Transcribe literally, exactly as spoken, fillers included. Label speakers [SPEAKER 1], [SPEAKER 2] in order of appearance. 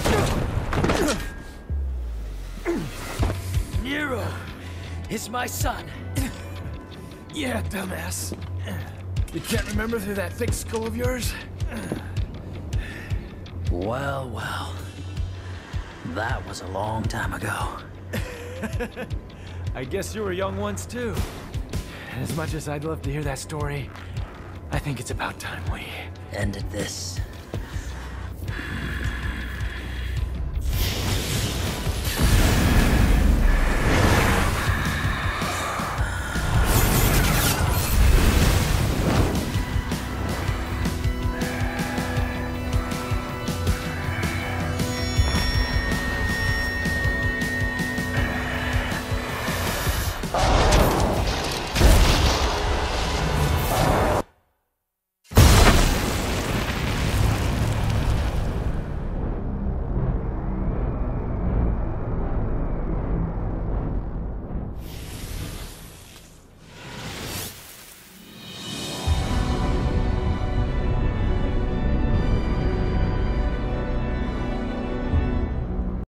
[SPEAKER 1] Nero is my son.
[SPEAKER 2] Yeah, dumbass. You can't remember through that thick skull of yours?
[SPEAKER 1] Well, well. That was a long time ago.
[SPEAKER 2] I guess you were young once, too. As much as I'd love to hear that story, I think it's about time we...
[SPEAKER 1] Ended this.